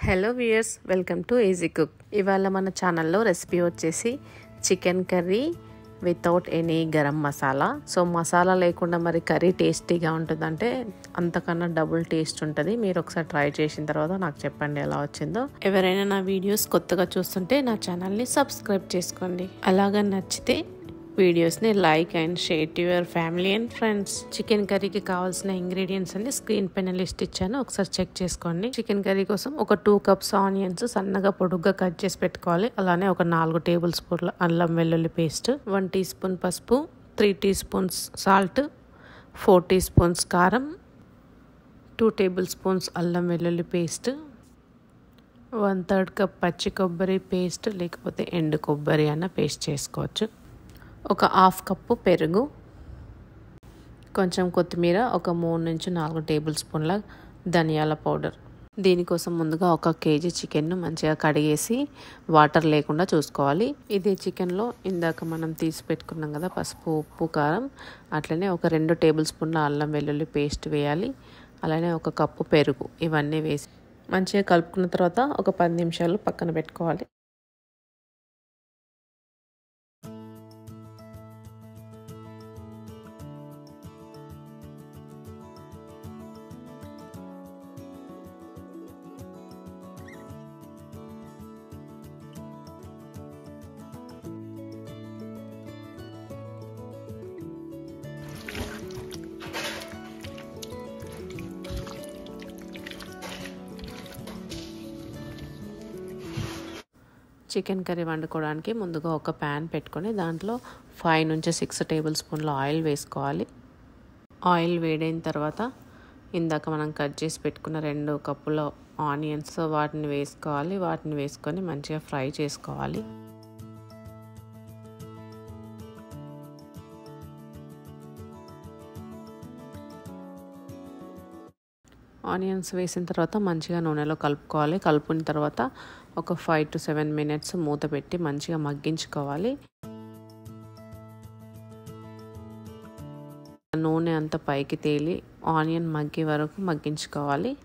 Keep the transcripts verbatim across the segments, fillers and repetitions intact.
Hello viewers, welcome to easy cook. ఇవాళ మన ఛానల్లో రెసిపీ వచ్చేసి chicken curry without any garam masala. So masala లేకుండా మరి కర్రీ టేస్టీగా ఉంటుందంటే అంతకన్నా డబుల్ టేస్ట్ ఉంటుంది. మీరు ఒకసారి ట్రై చేసిన తర్వాత నాకు చెప్పండి ఎలా వచ్చిందో. ఎవరైనా నా వీడియోస్ కొత్తగా చూస్తుంటే నా ఛానల్ని సబ్స్క్రైబ్ చేసుకోండి. అలాగా నచ్చితే వీడియోస్ని like and share to your family and friends. Chicken కర్రీకి కావాల్సిన ఇంగ్రీడియంట్స్ అన్ని స్క్రీన్ పైన లిస్ట్ ఇచ్చాను, ఒకసారి చెక్ చేసుకోండి. చికెన్ కర్రీ కోసం ఒక టూ కప్స్ ఆనియన్స్ సన్నగా పొడుగ్గా కట్ చేసి పెట్టుకోవాలి. అలానే ఒక నాలుగు టేబుల్ స్పూన్ల అల్లం వెల్లుల్లి పేస్ట్, వన్ టీ స్పూన్ పసుపు, three teaspoons salt, four teaspoons కారం, టూ టేబుల్ స్పూన్స్ అల్లం వెల్లుల్లి పేస్ట్, వన్ థర్డ్ కప్ పచ్చి కొబ్బరి పేస్ట్ లేకపోతే ఎండు కొబ్బరి అన్న పేస్ట్ చేసుకోవచ్చు, ఒక హాఫ్ కప్పు పెరుగు, కొంచెం కొత్తిమీర, ఒక మూడు నుంచి నాలుగు టేబుల్ స్పూన్ల ధనియాల పౌడర్. దీనికోసం ముందుగా ఒక కేజీ చికెన్ను మంచిగా కడిగేసి వాటర్ లేకుండా చూసుకోవాలి. ఇదే చికెన్లో ఇందాక మనం తీసి పెట్టుకున్నాం కదా పసుపు, ఉప్పు, కారం, అట్లనే ఒక రెండు టేబుల్ స్పూన్ల అల్లం వెల్లుల్లి పేస్ట్ వేయాలి. అలానే ఒక కప్పు పెరుగు, ఇవన్నీ వేసి మంచిగా కలుపుకున్న తర్వాత ఒక పది నిమిషాలు పక్కన పెట్టుకోవాలి. చికెన్ కర్రీ వండుకోవడానికి ముందుగా ఒక ప్యాన్ పెట్టుకొని దాంట్లో ఫైవ్ నుంచి సిక్స్ టేబుల్ స్పూన్ల ఆయిల్ వేసుకోవాలి. ఆయిల్ వేడైన తర్వాత ఇందాక మనం కట్ చేసి పెట్టుకున్న రెండు కప్పుల ఆనియన్స్ వాటిని వేసుకోవాలి. వాటిని వేసుకొని మంచిగా ఫ్రై చేసుకోవాలి. ఆనియన్స్ వేసిన తర్వాత మంచిగా నూనెలో కలుపుకోవాలి. కలుపుకున్న తర్వాత ఒక ఫైవ్ టు సెవెన్ మినిట్స్ మూత పెట్టి మంచిగా మగ్గించుకోవాలి. నూనె అంతా పైకి తేలి ఆనియన్ మగ్గే వరకు మగ్గించుకోవాలి.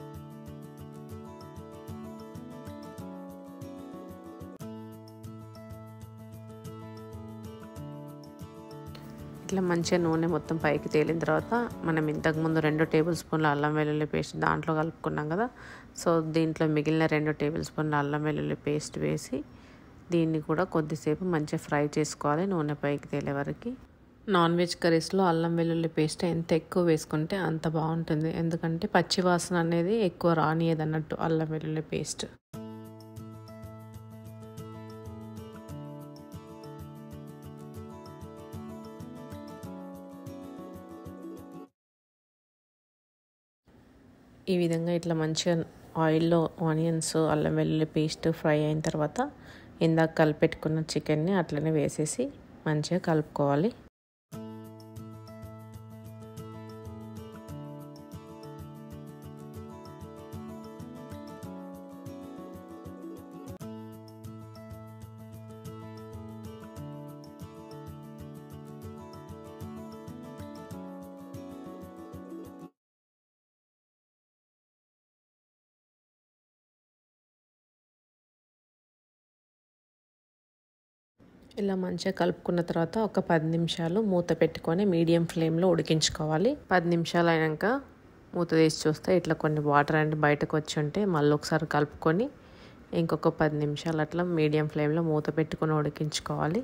ఇట్లా మంచిగా నూనె మొత్తం పైకి తేలిన తర్వాత మనం ఇంతకుముందు రెండు టేబుల్ స్పూన్ల అల్లం వెల్లుల్లి పేస్ట్ దాంట్లో కలుపుకున్నాం కదా, సో దీంట్లో మిగిలిన రెండు టేబుల్ స్పూన్ల అల్లం వెల్లుల్లి పేస్ట్ వేసి దీన్ని కూడా కొద్దిసేపు మంచిగా ఫ్రై చేసుకోవాలి నూనె పైకి తేలే వరకు. నాన్ వెజ్ కర్రీస్లో అల్లం వెల్లుల్లి పేస్ట్ ఎంత ఎక్కువ వేసుకుంటే అంత బాగుంటుంది, ఎందుకంటే పచ్చి వాసన అనేది ఎక్కువ రానియదు అన్నట్టు అల్లం వెల్లుల్లి పేస్ట్. ఈ విధంగా ఇట్లా మంచిగా ఆయిల్లో ఆనియన్స్ అల్లం వెల్లుల్లి పేస్ట్ ఫ్రై అయిన తర్వాత ఇందాక కలిపెట్టుకున్న చికెన్ని అట్లనే వేసేసి మంచిగా కలుపుకోవాలి. ఇలా మంచిగా కలుపుకున్న తర్వాత ఒక పది నిమిషాలు మూత పెట్టుకొని మీడియం ఫ్లేమ్లో ఉడికించుకోవాలి. పది నిమిషాలు అయినాక మూత తీసి చూస్తే ఇట్లా కొన్ని వాటర్ అంటే బయటకు వచ్చి ఉంటే మళ్ళీ ఒకసారి కలుపుకొని ఇంకొక పది నిమిషాలు అట్లా మీడియం ఫ్లేమ్లో మూత పెట్టుకొని ఉడికించుకోవాలి.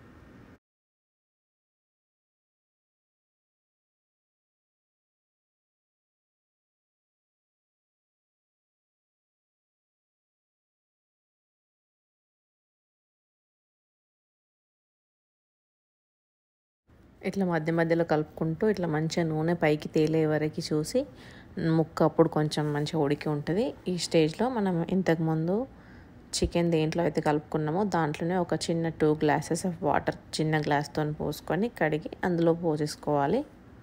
ఇట్లా మధ్య మధ్యలో కలుపుకుంటూ ఇట్లా మంచిగా నూనె పైకి తేలే వరకు చూసి ముక్క అప్పుడు కొంచెం మంచిగా ఉడికి ఉంటుంది. ఈ స్టేజ్లో మనం ఇంతకుముందు చికెన్ దేంట్లో అయితే కలుపుకున్నామో దాంట్లోనే ఒక చిన్న టూ గ్లాసెస్ ఆఫ్ వాటర్ చిన్న గ్లాస్తో పోసుకొని కడిగి అందులో పోసేసుకోవాలి.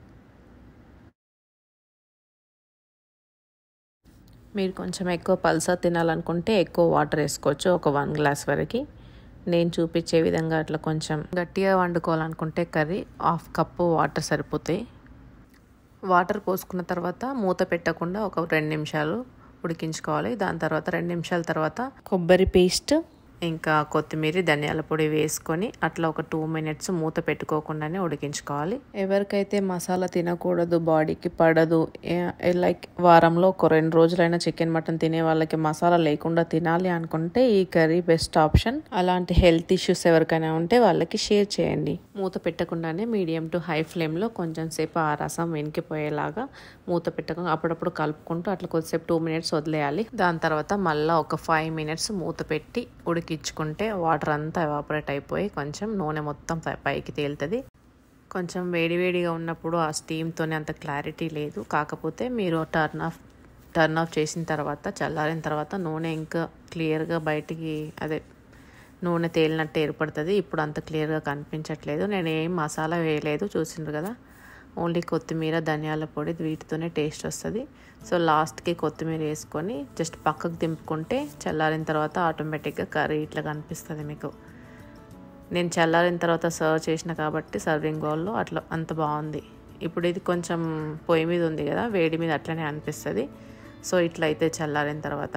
మీరు కొంచెం ఎక్కువ పల్సా తినాలనుకుంటే ఎక్కువ వాటర్ వేసుకోవచ్చు, ఒక వన్ గ్లాస్ వరకు. నేను చూపించే విధంగా అట్లా కొంచెం గట్టిగా వండుకోవాలనుకుంటే కర్రీ హాఫ్ కప్పు వాటర్ సరిపోతాయి. వాటర్ పోసుకున్న తర్వాత మూత పెట్టకుండా ఒక రెండు నిమిషాలు ఉడికించుకోవాలి. దాని తర్వాత రెండు నిమిషాల తర్వాత కొబ్బరి పేస్ట్ ఇంకా కొత్తిమీర ధనియాల పొడి వేసుకొని అట్లా ఒక టూ మినిట్స్ మూత పెట్టుకోకుండానే ఉడికించుకోవాలి. ఎవరికైతే మసాలా తినకూడదు, బాడీకి పడదు, లైక్ వారంలో ఒక రెండు రోజులైనా చికెన్ మటన్ తినే వాళ్ళకి మసాలా లేకుండా తినాలి అనుకుంటే ఈ కర్రీ బెస్ట్ ఆప్షన్. అలాంటి హెల్త్ ఇష్యూస్ ఎవరికైనా ఉంటే వాళ్ళకి షేర్ చేయండి. మూత పెట్టకుండానే మీడియం టు హై ఫ్లేమ్లో కొంచెం సేపు ఆ రసం వెనికిపోయేలాగా మూత పెట్టకుండా అప్పుడప్పుడు కలుపుకుంటూ అట్లా కొద్దిసేపు టూ మినిట్స్ వదిలేయాలి. దాని తర్వాత మళ్ళీ ఒక ఫైవ్ మినిట్స్ మూత పెట్టి ఉడికించుకుంటే వాటర్ అంతా ఎవాపరేట్ అయిపోయి కొంచెం నూనె మొత్తం పైకి తేలుతుంది. కొంచెం వేడివేడిగా ఉన్నప్పుడు ఆ స్టీమ్తోనే అంత క్లారిటీ లేదు. కాకపోతే మీరు టర్న్ ఆఫ్ టర్న్ ఆఫ్ చేసిన తర్వాత చల్లారిన తర్వాత నూనె ఇంకా క్లియర్గా బయటికి అదే నూనె తేలినట్టు ఏర్పడుతుంది. ఇప్పుడు అంత క్లియర్గా కనిపించట్లేదు. నేను ఏం మసాలా వేయలేదు, చూసిండ్రు కదా. ఓన్లీ కొత్తిమీర ధనియాల పొడి వీటితోనే టేస్ట్ వస్తుంది. సో లాస్ట్కి కొత్తిమీర వేసుకొని జస్ట్ పక్కకు దింపుకుంటే చల్లారిన తర్వాత ఆటోమేటిక్గా కర్రీ ఇట్లా కనిపిస్తుంది మీకు. నేను చల్లారిన తర్వాత సర్వ్ చేసిన కాబట్టి సర్వింగ్ బౌల్లో అట్లా అంత బాగుంది. ఇప్పుడు ఇది కొంచెం పొయ్యి మీద ఉంది కదా, వేడి మీద అట్లనే అనిపిస్తుంది. సో ఇట్లా అయితే చల్లారిన తర్వాత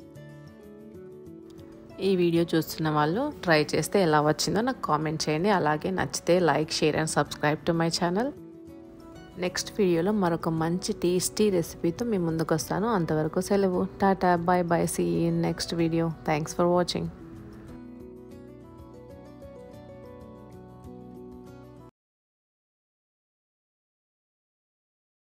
ఈ వీడియో చూస్తున్న వాళ్ళు ట్రై చేస్తే ఎలా వచ్చిందో నాకు కామెంట్ చేయండి. అలాగే నచ్చితే like, share and subscribe to my channel. Next వీడియోలో మరొక మంచి టేస్టీ రెసిపీతో మీ ముందుకు వస్తాను. అంతవరకు సెలవు. Tata, bye bye, see you in next video. Thanks for watching.